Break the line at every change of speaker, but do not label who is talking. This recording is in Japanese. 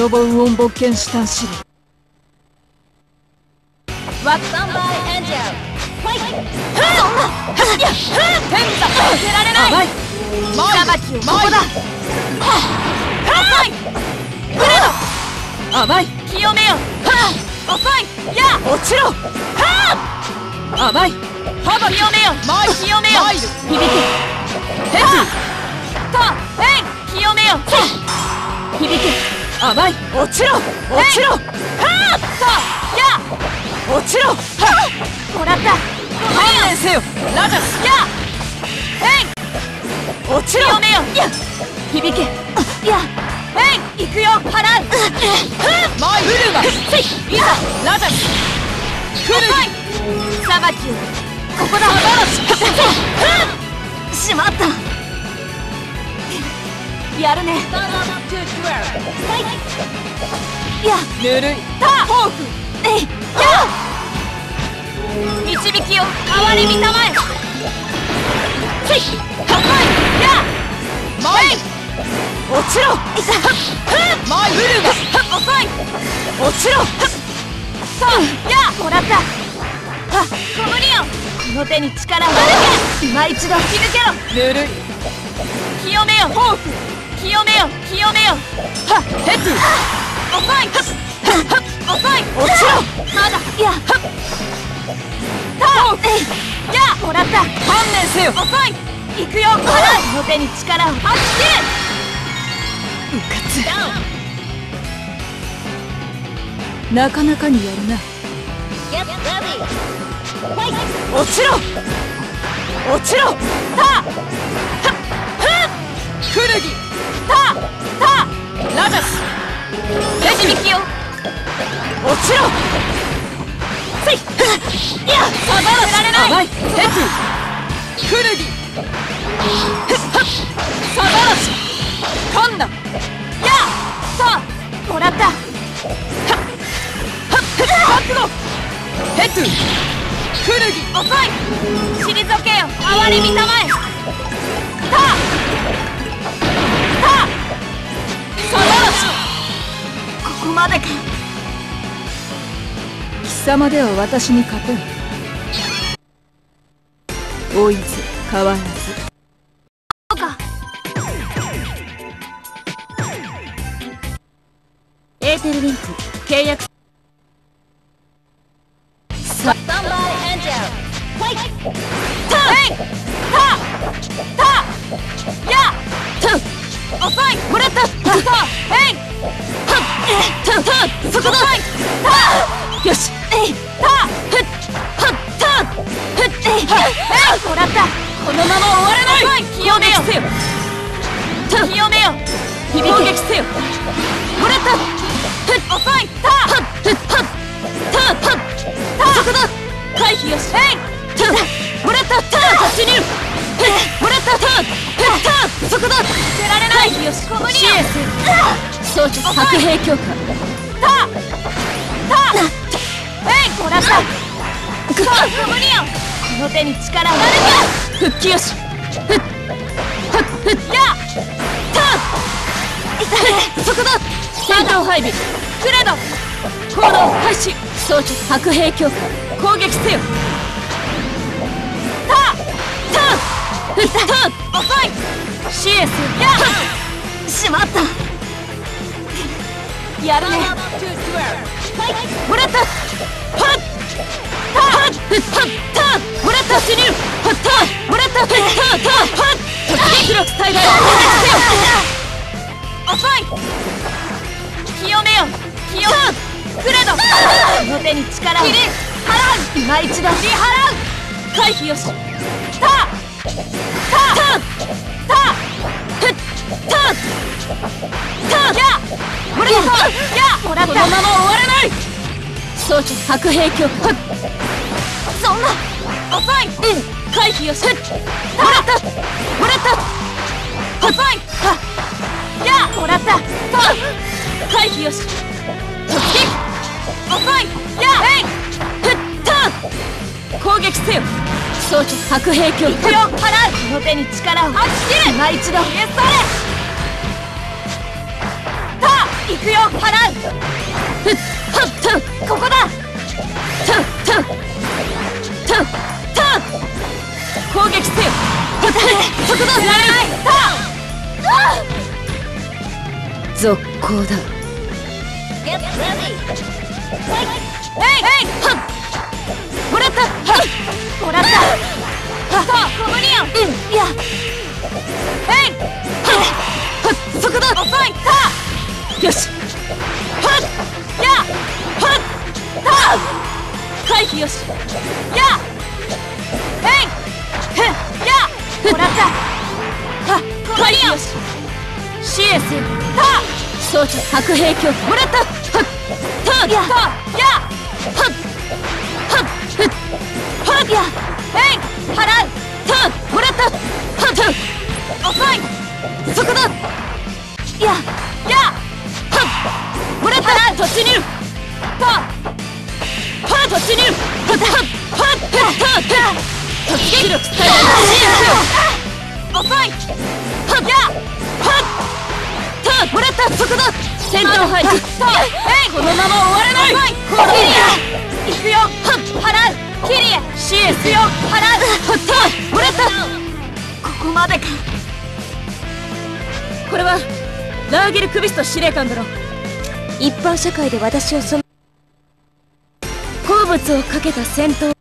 ボウオンボッケンシュタンシル
ワッサンバイエンジェルファイト。そんな天座負けられない。
甘い
裁きをここだ。遅いブレド
甘い
清めよ。遅いや
落ちろ甘い
ほぼ清めよ。清めよ
響けヘ
と清めよ。
ッ響け甘い落ちろ落ちろ
とや
落ちろ
もらった
観念せよラジャス
や
落ちろ
清めよ。
響け
や行くよ払う。
マイブルマいざラジャス来る
裁きをここだ。しまったやるね。や
ぬるい
た
フォーク
や導きを哀れみたまえ。せい高いや
マイ落ちろマイブルマ
遅い
落ちろ
やもらった。コムリオンこの手に力を今一度引き抜けろ。
ぬるい
清めよ
フォーク
清めよ清めよ。
ヘッド
遅い遅い
落ちろ
まだややもらった。
観念せよ
遅い行くよこの手に力を発揮。
うかつなかなかにやるな落ちろ落ちろクルギラジャス
導きを
落ちろ
せいや
サバラシ
られない
甘いヘッドクルギサバラシカンナ
やもらった。
覚悟ヘッドクルギ
遅い退けよ哀れみたまえ。
サバラシ
ここまでか。
貴様では私に勝てん追いず変わらず
そうか
エーテルリンク契約
スタンバイエンジェルファイト。や遅いもらった。
そこだよし
もらった。
このまま終われない
清めよ
せよ
清めよ
攻撃せよ
もらった遅い
そこだ回避よし
もらった
突入もらったそこだ
捨てられない
回避よし
コムリ
支援せよ装置白兵強化
もらったコムリオンこの手に力を
復帰よし
や
そこだ戦闘配備
クレド
行動開始装置白兵強化攻撃せよ
遅い
支援せよ
やしまったやるねもらった
もらった突入もらった突撃最大
遅い清めよ清クレドこの手に力を払う今一度振り払う
回避よし
もらったもらった
このまま終われない装置白兵強化
そんな遅い
回避よし
もらった遅いもらった
回避よし
突撃遅い
攻撃せよ装置白兵強化
行くよ払うこの手に力を発揮今一度イエストレ行くよ。払う。
ふっはっと
ここだ。
と攻撃せよ。はっそこだ。
やらない。
続行だ。
えい
はっもらったはっ
もらった。そうコムリオン。いやえい
はっそこだ。
遅い。
よしはっ
や
はっ回避よし。
やえい
へっ
やもらった。コムリオン。
回避よし。シエス
た
装着核兵器をもらったはった
やや
はっはっふっはっ
やえい払う。
たもらったはっ
遅い。
そこだ。
や
もらった突入はっ突入はっ突撃力使えない
遅い。
もらったそこだ。戦闘配置このまま終われない。
キリエ行くよ。払う。キリエ
シエス
行くよ。払う。
もらった
ここまでか。
これはラーゲル・クビスト司令官殿。一般社会で私を好物をかけた戦闘